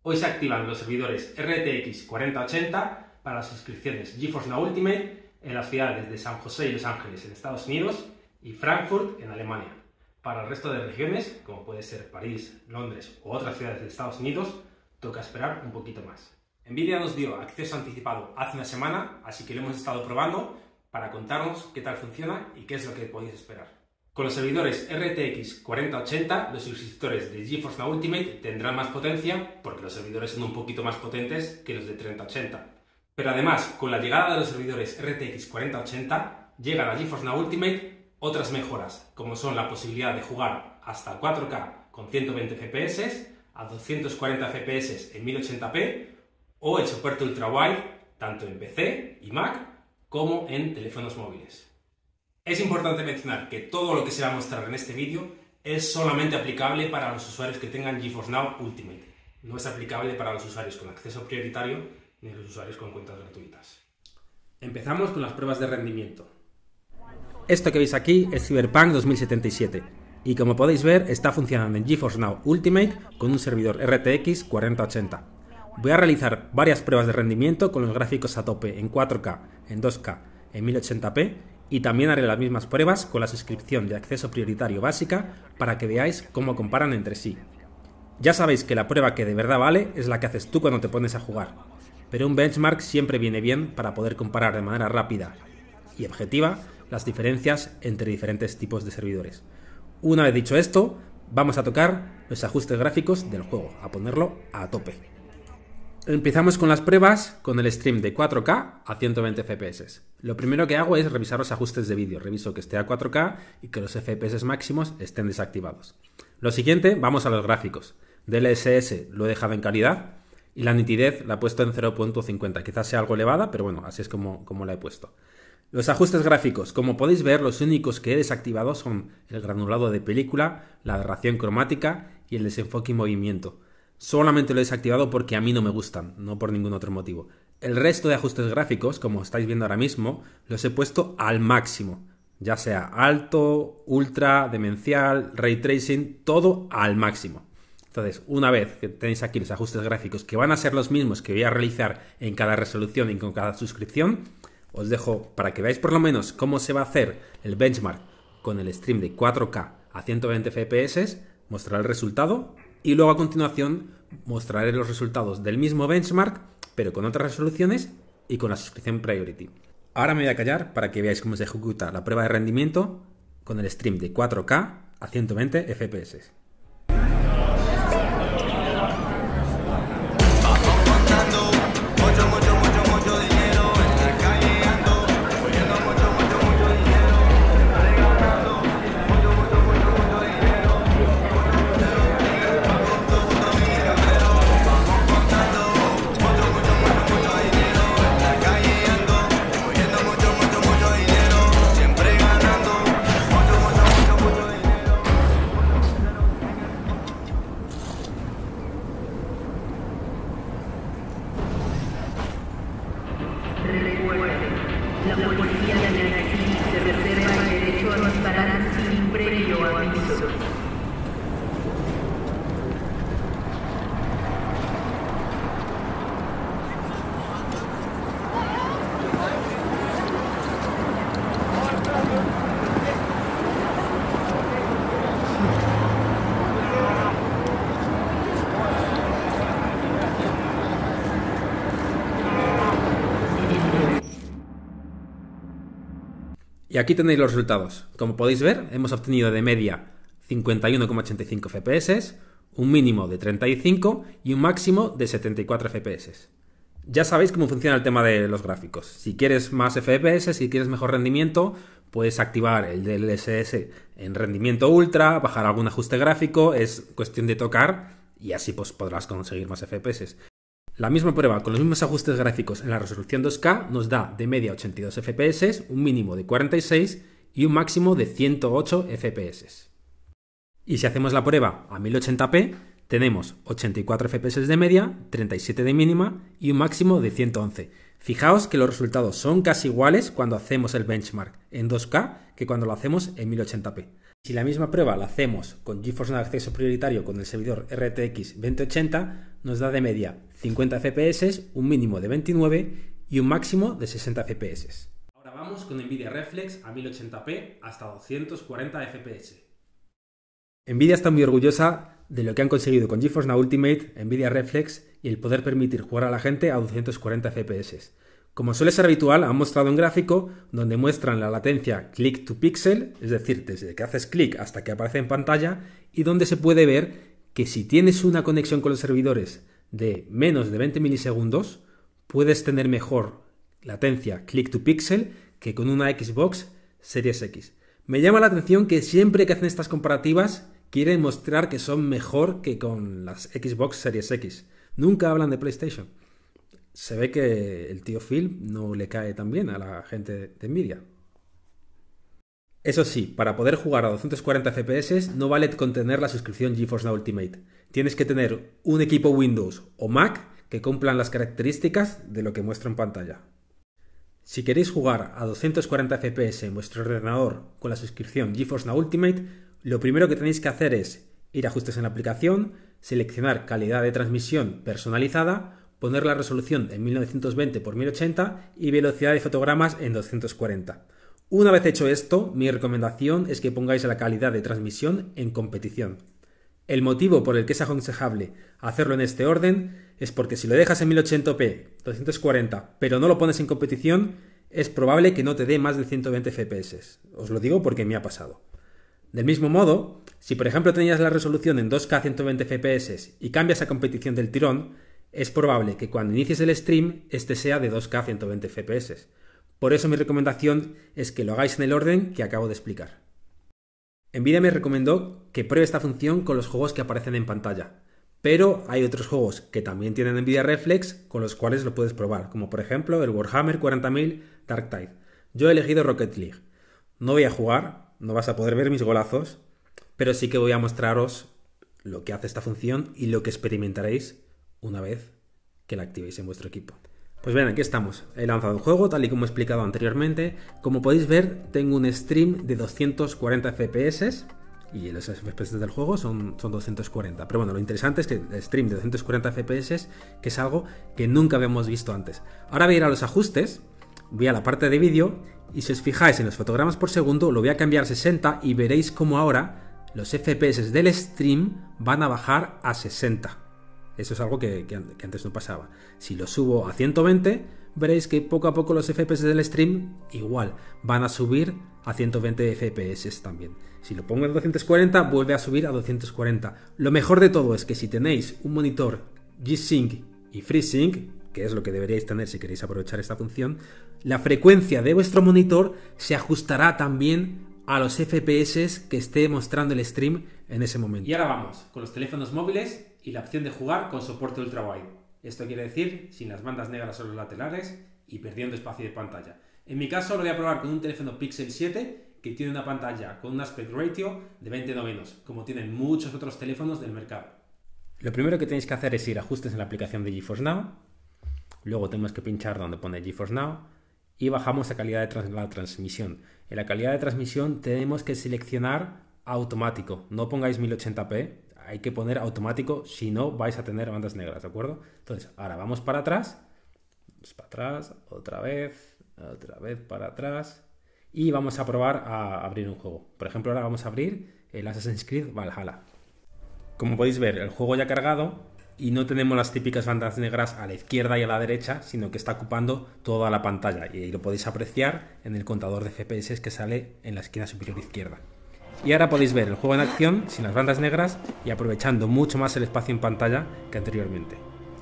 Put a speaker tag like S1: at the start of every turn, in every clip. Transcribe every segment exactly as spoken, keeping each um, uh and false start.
S1: Hoy se activan los servidores R T X cuarenta ochenta para las suscripciones GeForce Now Ultimate en las ciudades de San José y Los Ángeles en Estados Unidos y Frankfurt en Alemania. Para el resto de regiones, como puede ser París, Londres u otras ciudades de Estados Unidos, toca esperar un poquito más. Nvidia nos dio acceso anticipado hace una semana, así que lo hemos estado probando para contarnos qué tal funciona y qué es lo que podéis esperar. Con los servidores R T X cuarenta ochenta, los suscriptores de GeForce Now Ultimate tendrán más potencia porque los servidores son un poquito más potentes que los de treinta ochenta. Pero además, con la llegada de los servidores R T X cuarenta ochenta, llegan a GeForce Now Ultimate otras mejoras, como son la posibilidad de jugar hasta cuatro K con ciento veinte F P S, a doscientos cuarenta F P S en mil ochenta p o el soporte ultrawide tanto en P C y Mac como en teléfonos móviles. Es importante mencionar que todo lo que se va a mostrar en este vídeo es solamente aplicable para los usuarios que tengan GeForce Now Ultimate. No es aplicable para los usuarios con acceso prioritario ni los usuarios con cuentas gratuitas. Empezamos con las pruebas de rendimiento. Esto que veis aquí es Cyberpunk dos mil setenta y siete y como podéis ver está funcionando en GeForce Now Ultimate con un servidor R T X cuarenta ochenta. Voy a realizar varias pruebas de rendimiento con los gráficos a tope en cuatro K, en dos K, en mil ochenta p y también haré las mismas pruebas con la suscripción de acceso prioritario básica para que veáis cómo comparan entre sí. Ya sabéis que la prueba que de verdad vale es la que haces tú cuando te pones a jugar, pero un benchmark siempre viene bien para poder comparar de manera rápida y objetiva las diferencias entre diferentes tipos de servidores. Una vez dicho esto, vamos a tocar los ajustes gráficos del juego, a ponerlo a tope. Empezamos con las pruebas con el stream de cuatro K a ciento veinte F P S. Lo primero que hago es revisar los ajustes de vídeo. Reviso que esté a cuatro K y que los F P S máximos estén desactivados. Lo siguiente, vamos a los gráficos. D L S S lo he dejado en calidad y la nitidez la he puesto en cero punto cincuenta. Quizás sea algo elevada, pero bueno, así es como, como la he puesto. Los ajustes gráficos, como podéis ver, los únicos que he desactivado son el granulado de película, la aberración cromática y el desenfoque y movimiento. Solamente lo he desactivado porque a mí no me gustan, no por ningún otro motivo. El resto de ajustes gráficos, como estáis viendo ahora mismo, los he puesto al máximo. Ya sea alto, ultra, demencial, ray tracing, todo al máximo. Entonces, una vez que tenéis aquí los ajustes gráficos, que van a ser los mismos que voy a realizar en cada resolución y con cada suscripción, os dejo para que veáis por lo menos cómo se va a hacer el benchmark con el stream de cuatro K a ciento veinte F P S, mostraré el resultado y luego a continuación mostraré los resultados del mismo benchmark pero con otras resoluciones y con la suscripción Priority. Ahora me voy a callar para que veáis cómo se ejecuta la prueba de rendimiento con el stream de cuatro K a ciento veinte F P S.
S2: La policía de Nancy se reserva el derecho a disparar sin previo aviso.
S1: Y aquí tenéis los resultados. Como podéis ver, hemos obtenido de media cincuenta y uno coma ochenta y cinco F P S, un mínimo de treinta y cinco y un máximo de setenta y cuatro F P S. Ya sabéis cómo funciona el tema de los gráficos. Si quieres más F P S, si quieres mejor rendimiento, puedes activar el D L S S en rendimiento ultra, bajar algún ajuste gráfico, es cuestión de tocar y así pues podrás conseguir más F P S. La misma prueba con los mismos ajustes gráficos en la resolución dos K nos da de media ochenta y dos F P S, un mínimo de cuarenta y seis y un máximo de ciento ocho F P S. Y si hacemos la prueba a mil ochenta p, tenemos ochenta y cuatro F P S de media, treinta y siete de mínima y un máximo de ciento once. Fijaos que los resultados son casi iguales cuando hacemos el benchmark en dos K que cuando lo hacemos en mil ochenta p. Si la misma prueba la hacemos con GeForce Now acceso prioritario con el servidor R T X veinte ochenta, nos da de media cincuenta F P S, un mínimo de veintinueve y un máximo de sesenta F P S. Ahora vamos con Nvidia Reflex a mil ochenta p hasta doscientos cuarenta F P S. Nvidia está muy orgullosa de lo que han conseguido con GeForce Now Ultimate, Nvidia Reflex y el poder permitir jugar a la gente a doscientos cuarenta F P S. Como suele ser habitual, han mostrado un gráfico donde muestran la latencia click to pixel, es decir, desde que haces clic hasta que aparece en pantalla, y donde se puede ver que si tienes una conexión con los servidores de menos de veinte milisegundos, puedes tener mejor latencia click to pixel que con una Xbox Series X. Me llama la atención que siempre que hacen estas comparativas quieren mostrar que son mejor que con las Xbox Series X. Nunca hablan de PlayStation. Se ve que el tío Phil no le cae tan bien a la gente de Nvidia. Eso sí, para poder jugar a doscientos cuarenta F P S no vale con tener la suscripción GeForce Now Ultimate. Tienes que tener un equipo Windows o Mac que cumplan las características de lo que muestra en pantalla. Si queréis jugar a doscientos cuarenta F P S en vuestro ordenador con la suscripción GeForce Now Ultimate, lo primero que tenéis que hacer es ir a ajustes en la aplicación, seleccionar calidad de transmisión personalizada, poner la resolución en mil novecientos veinte por mil ochenta y velocidad de fotogramas en doscientos cuarenta. Una vez hecho esto, mi recomendación es que pongáis la calidad de transmisión en competición. El motivo por el que es aconsejable hacerlo en este orden es porque si lo dejas en mil ochenta p, doscientos cuarenta, pero no lo pones en competición, es probable que no te dé más de ciento veinte F P S. Os lo digo porque me ha pasado. Del mismo modo, si por ejemplo tenías la resolución en dos K ciento veinte F P S y cambias a competición del tirón, es probable que cuando inicies el stream este sea de dos K ciento veinte F P S. Por eso mi recomendación es que lo hagáis en el orden que acabo de explicar. Nvidia me recomendó que pruebe esta función con los juegos que aparecen en pantalla, pero hay otros juegos que también tienen Nvidia Reflex con los cuales lo puedes probar, como por ejemplo el Warhammer cuarenta mil Dark Tide. Yo he elegido Rocket League. No voy a jugar, no vas a poder ver mis golazos, pero sí que voy a mostraros lo que hace esta función y lo que experimentaréis una vez que la activéis en vuestro equipo. Pues bien, aquí estamos. He lanzado el juego tal y como he explicado anteriormente. Como podéis ver, tengo un stream de doscientos cuarenta F P S y los F P S del juego son, son doscientos cuarenta. Pero bueno, lo interesante es que el stream de doscientos cuarenta F P S, que es algo que nunca habíamos visto antes. Ahora voy a ir a los ajustes, voy a la parte de vídeo y si os fijáis en los fotogramas por segundo lo voy a cambiar a sesenta y veréis cómo ahora los F P S del stream van a bajar a sesenta. Eso es algo que, que, que antes no pasaba. Si lo subo a ciento veinte, veréis que poco a poco los F P S del stream igual van a subir a ciento veinte F P S también. Si lo pongo en doscientos cuarenta, vuelve a subir a doscientos cuarenta. Lo mejor de todo es que si tenéis un monitor G-Sync y FreeSync, que es lo que deberíais tener si queréis aprovechar esta función, la frecuencia de vuestro monitor se ajustará también a los F P S que esté mostrando el stream en ese momento. Y ahora vamos con los teléfonos móviles y la opción de jugar con soporte ultrawide. Esto quiere decir sin las bandas negras o los laterales y perdiendo espacio de pantalla. En mi caso lo voy a probar con un teléfono Pixel siete que tiene una pantalla con un aspect ratio de veinte novenos, como tienen muchos otros teléfonos del mercado. Lo primero que tenéis que hacer es ir a ajustes en la aplicación de GeForce Now, luego tenemos que pinchar donde pone GeForce Now y bajamos a calidad de trans la transmisión. En la calidad de transmisión tenemos que seleccionar automático, no pongáis mil ochenta p, hay que poner automático, si no vais a tener bandas negras, ¿de acuerdo? Entonces, ahora vamos para atrás, vamos para atrás, otra vez, otra vez para atrás y vamos a probar a abrir un juego. Por ejemplo, ahora vamos a abrir el Assassin's Creed Valhalla. Como podéis ver, el juego ya ha cargado y no tenemos las típicas bandas negras a la izquierda y a la derecha, sino que está ocupando toda la pantalla y lo podéis apreciar en el contador de F P S que sale en la esquina superior izquierda. Y ahora podéis ver el juego en acción sin las bandas negras y aprovechando mucho más el espacio en pantalla que anteriormente.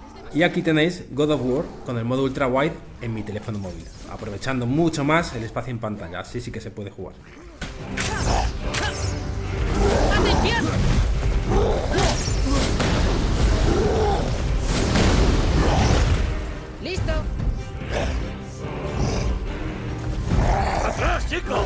S1: Y aquí tenéis God of War con el modo ultra wide en mi teléfono móvil, aprovechando mucho más el espacio en pantalla, así sí que se puede jugar.
S3: ¡Listo!
S4: ¡Atrás, chico!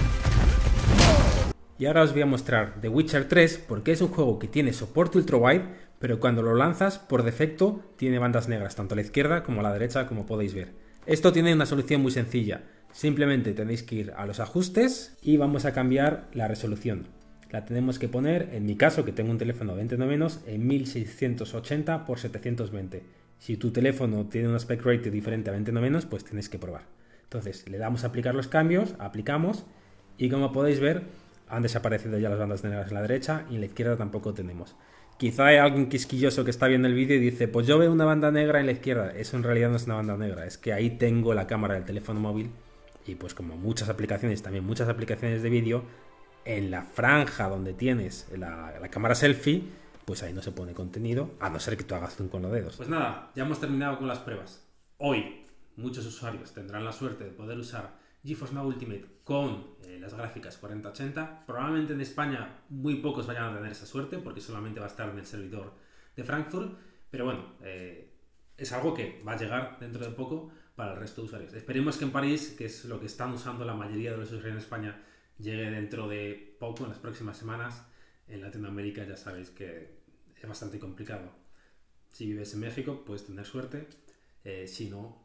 S1: Y ahora os voy a mostrar The Witcher tres porque es un juego que tiene soporte ultrawide, pero cuando lo lanzas por defecto tiene bandas negras tanto a la izquierda como a la derecha, como podéis ver. Esto tiene una solución muy sencilla, simplemente tenéis que ir a los ajustes y vamos a cambiar la resolución. la tenemos que poner, en mi caso, que tengo un teléfono veinte novenos, en mil seiscientos ochenta por setecientos veinte. Si tu teléfono tiene un aspect ratio diferente a veinte novenos, pues tienes que probar. Entonces, le damos a aplicar los cambios, aplicamos, y como podéis ver, han desaparecido ya las bandas negras en la derecha y en la izquierda tampoco tenemos. Quizá hay alguien quisquilloso que está viendo el vídeo y dice, pues yo veo una banda negra en la izquierda. Eso en realidad no es una banda negra, es que ahí tengo la cámara del teléfono móvil y pues como muchas aplicaciones, también muchas aplicaciones de vídeo, en la franja donde tienes la, la cámara selfie, pues ahí no se pone contenido, a no ser que tú hagas zoom con los dedos. Pues nada, ya hemos terminado con las pruebas. Hoy muchos usuarios tendrán la suerte de poder usar GeForce Now Ultimate con eh, las gráficas cuarenta ochenta. Probablemente en España muy pocos vayan a tener esa suerte porque solamente va a estar en el servidor de Frankfurt, pero bueno, eh, es algo que va a llegar dentro de poco para el resto de usuarios. Esperemos que en París, que es lo que están usando la mayoría de los usuarios en España, llegue dentro de poco, en las próximas semanas. En Latinoamérica ya sabéis que es bastante complicado. Si vives en México puedes tener suerte, eh, si no,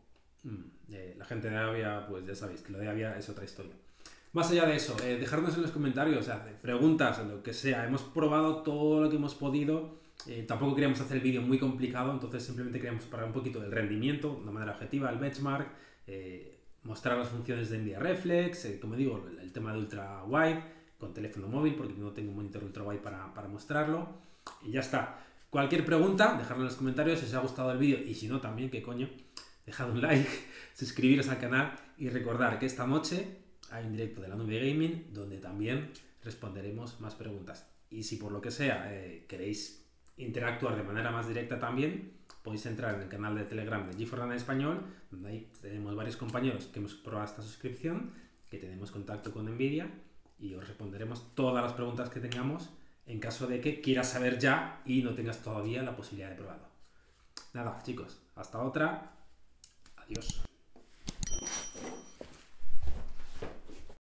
S1: Eh, la gente de Avia, pues ya sabéis que lo de Avia es otra historia. Más allá de eso, eh, dejadnos en los comentarios, o sea, preguntas, lo que sea. Hemos probado todo lo que hemos podido. Eh, tampoco queríamos hacer el vídeo muy complicado, entonces simplemente queríamos parar un poquito del rendimiento de una manera objetiva, el benchmark, eh, mostrar las funciones de Nvidia Reflex, eh, como digo, el, el tema de ultra wide con teléfono móvil, porque no tengo un monitor ultra wide para, para mostrarlo. Y ya está. Cualquier pregunta, dejadla en los comentarios si os ha gustado el vídeo y si no también, qué coño. Dejad un like, suscribiros al canal y recordar que esta noche hay un directo de la nube gaming donde también responderemos más preguntas. Y si por lo que sea eh, queréis interactuar de manera más directa también, podéis entrar en el canal de Telegram de GeForce Now en español, donde ahí tenemos varios compañeros que hemos probado esta suscripción, que tenemos contacto con Nvidia y os responderemos todas las preguntas que tengamos en caso de que quieras saber ya y no tengas todavía la posibilidad de probarlo. Nada, chicos, hasta otra. Adiós.